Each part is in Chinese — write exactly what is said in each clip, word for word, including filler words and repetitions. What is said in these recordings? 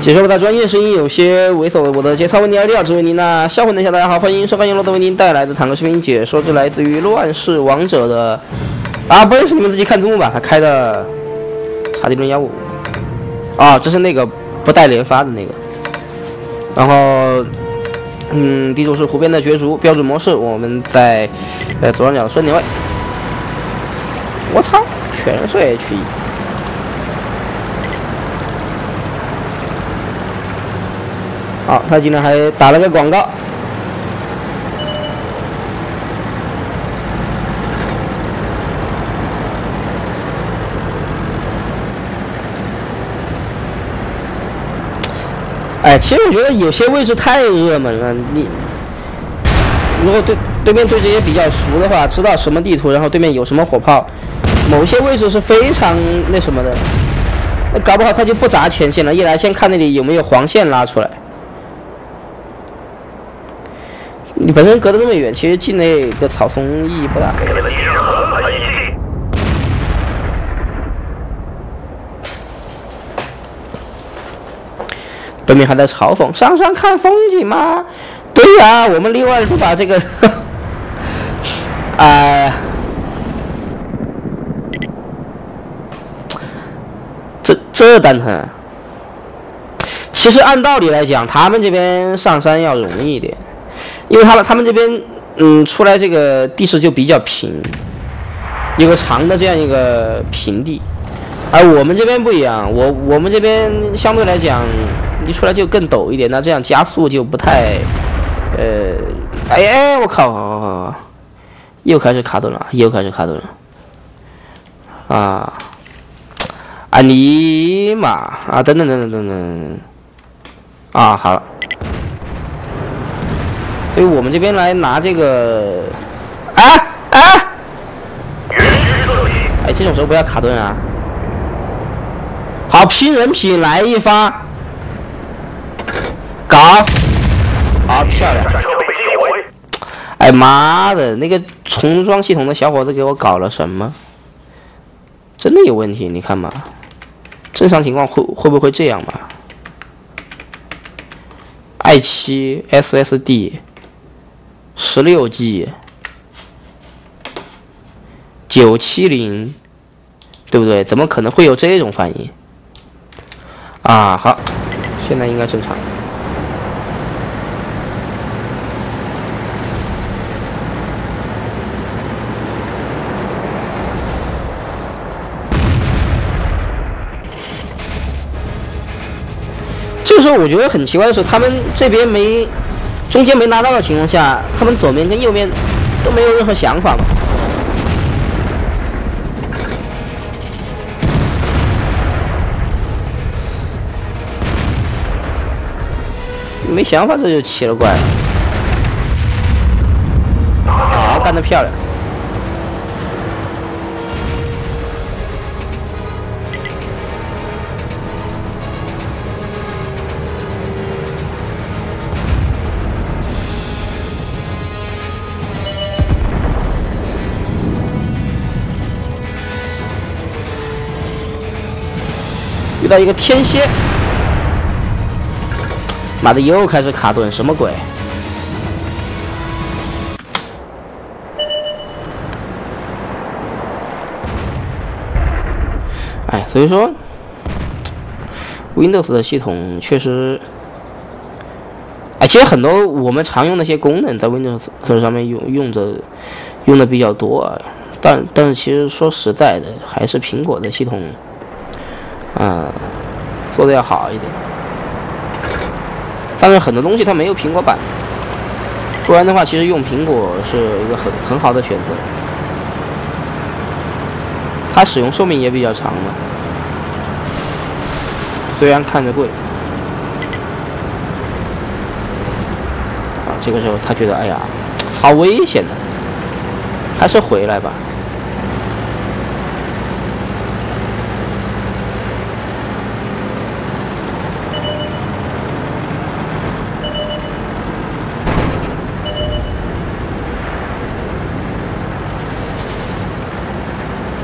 解说不太专业，声音有些猥琐，我的节操问题而调，只为您那销魂的小大家好，欢迎收看由罗德为您带来的坦克视频解说，这来自于乱世王者的啊，不认识你们自己看字幕吧，他开的查迪伦幺五啊，这是那个不带连发的那个，然后嗯，地图是湖边的角逐标准模式，我们在呃左上角的顺点位，我操，全是 H 一。好，他竟然还打了个广告。哎，其实我觉得有些位置太热门了。你如果对对面对这些比较熟的话，知道什么地图，然后对面有什么火炮，某些位置是非常那什么的。那搞不好他就不砸前线了，一来先看那里有没有黄线拉出来。你本身隔得那么远，其实进那个草丛意义不大。对面还在嘲讽：“上山看风景吗？”对呀、啊，我们另外都把这个，哎、呃，这这蛋疼。其实按道理来讲，他们这边上山要容易一点。因为他们他们这边，嗯，出来这个地势就比较平，有个长的这样一个平地，而我们这边不一样，我我们这边相对来讲，一出来就更陡一点，那这样加速就不太，呃，哎哎，我靠，又开始卡顿了，又开始卡顿了，啊，啊尼玛啊，等等等等等等，啊，好了。所以我们这边来拿这个，啊啊！哎，这种时候不要卡顿啊！好，拼人品来一发，搞，好漂亮！哎妈的，那个重装系统的小伙子给我搞了什么？真的有问题，你看嘛，正常情况会会不会这样嘛 ？i 七 S S D。十六 G， 九七零，对不对？怎么可能会有这种反应？啊，好，现在应该正常。这个时候我觉得很奇怪的是，他们这边没。中间没拿到的情况下，他们左面跟右面都没有任何想法嘛？没想法这就奇了怪了。好，干得漂亮！遇到一个天蝎，妈的又开始卡顿，什么鬼？哎，所以说 ，Windows 的系统确实，哎，其实很多我们常用那些功能在 Windows 上面用用着用的比较多啊，但但是其实说实在的，还是苹果的系统。啊、嗯，做的要好一点，但是很多东西它没有苹果版，不然的话，其实用苹果是一个很很好的选择。它使用寿命也比较长嘛，虽然看着贵。啊，这个时候他觉得，哎呀，好危险的，还是回来吧。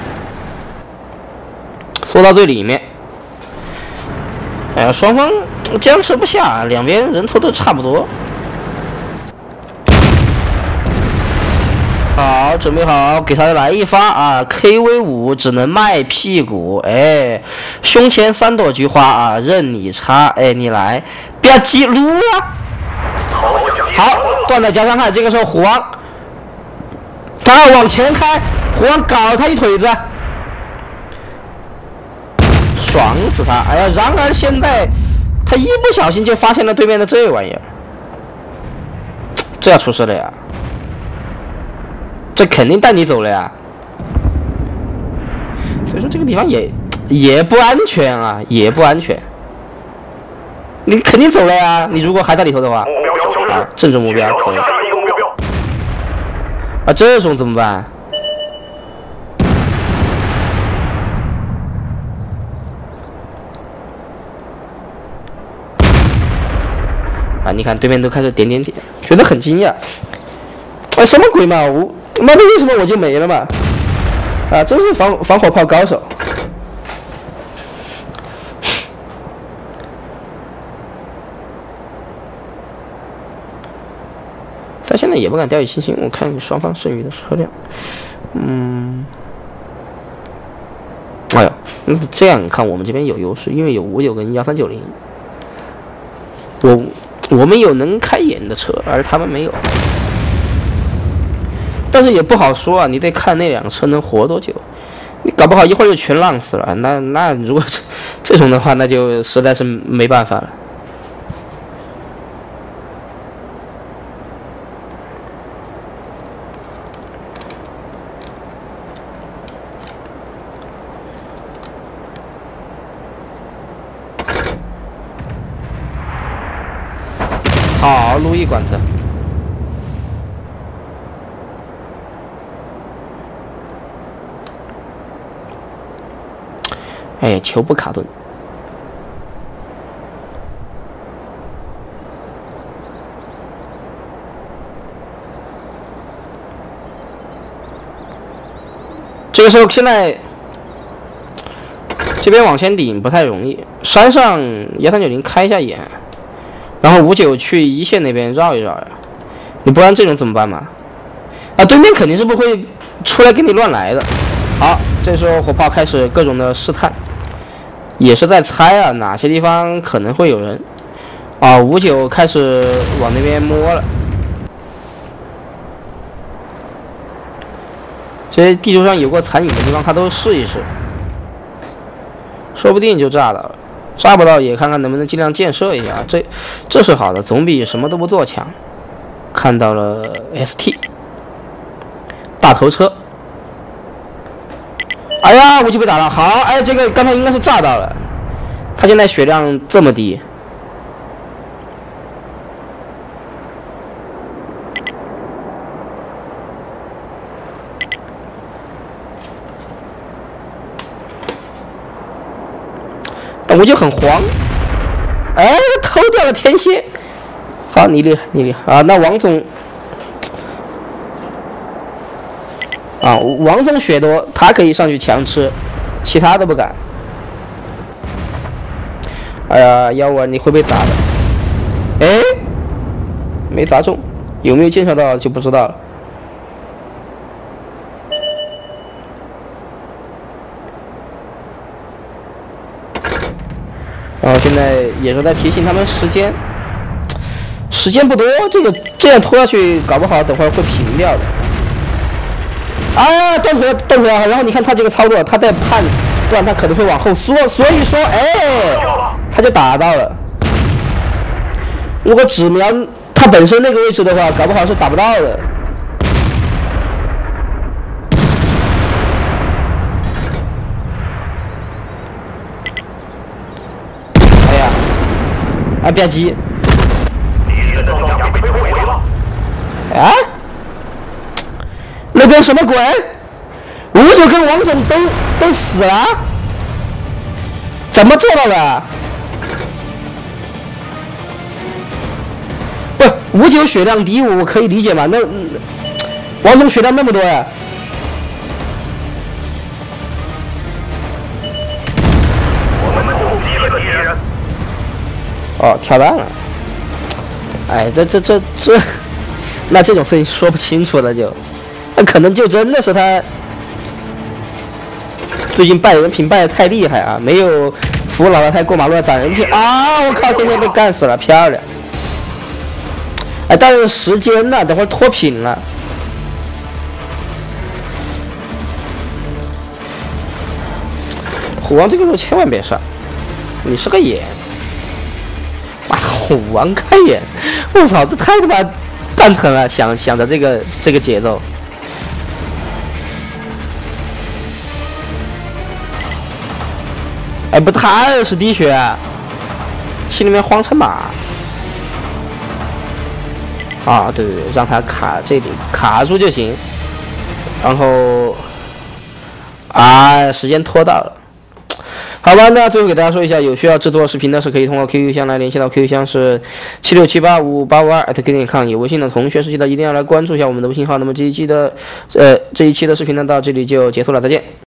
缩到最里面。呃，双方僵持不下，两边人头都差不多。好，准备好，给他来一发啊 ！K V 五只能卖屁股，哎，胸前三朵菊花啊，任你插，哎，你来，不要急，撸啊！好，断了加伤害，这个时候虎王，他要往前开，虎王搞他一腿子，爽死他！哎呀，然而现在他一不小心就发现了对面的这玩意儿，这要出事了呀！这肯定带你走了呀，所以说这个地方也也不安全啊，也不安全。你肯定走了呀，你如果还在里头的话，啊，正中目标走了。啊，这种怎么办？啊，你看对面都开始点点点，觉得很惊讶。啊，什么鬼嘛，我。妈的，为什么我就没了嘛？啊，真是防防火炮高手。但现在也不敢掉以轻心，我看双方剩余的车辆，嗯，哎呀，这样看我们这边有优势，因为有五九跟幺三九零，我我们有能开眼的车，而他们没有。但是也不好说啊，你得看那辆车能活多久，你搞不好一会儿就全浪死了。那那如果这这种的话，那就实在是没办法了。好，路易管子。哎，球不卡顿。这个时候，现在这边往前顶不太容易，山上幺三九零开一下眼，然后五九去一线那边绕一绕呀，你不然这种怎么办嘛？啊，对面肯定是不会出来给你乱来的。好，这时候火炮开始各种的试探。也是在猜啊，哪些地方可能会有人啊？五九开始往那边摸了，这些地图上有过残影的地方，他都试一试，说不定就炸到了。炸不到也看看能不能尽量建设一下，这这是好的，总比什么都不做强。看到了 S T 大头车。哎呀，武器被打了，好，哎，这个刚才应该是炸到了，他现在血量这么低，但我就很慌，哎，偷掉了天蝎，好，你厉害，你厉害啊！那王总。啊，王总血多，他可以上去强吃，其他都不敢。哎呀，幺五二你会被砸的。哎，没砸中，有没有建设到就不知道了。然后现在也是在提醒他们时间，时间不多，这个这样拖下去，搞不好等会儿会平掉的。啊，断腿断腿啊！然后你看他这个操作，他在判断他可能会往后缩，所以说，哎，他就打到了。如果只瞄他本身那个位置的话，搞不好是打不到的。哎呀，啊，别急。啊？那边什么鬼？五九跟王总都都死了，怎么做到的？不，五九血量低，我可以理解嘛？那王总血量那么多呀？ 哦，跳弹了。哎，这这这这，那这种事情说不清楚了就，那可能就真的是他最近败人品败的太厉害啊，没有扶老太太过马路的攒人品啊！我靠，天天被干死了，漂亮！哎，但是时间呢？等会儿脱贫了。虎王这个时候千万别上，你是个眼！哇，虎王开眼！我操，这太他妈蛋疼了！想想着这个这个节奏。哎，不，他二十滴血，心里面慌成马。啊，对对对，让他卡这里卡住就行。然后，啊，时间拖到了。好吧，那最后给大家说一下，有需要制作视频的是可以通过 Q Q 箱来联系到 Q Q 箱是七六七八五八五二 at q q 点 com， 有微信的同学是记得一定要来关注一下我们的微信号。那么这一期的呃这一期的视频呢到这里就结束了，再见。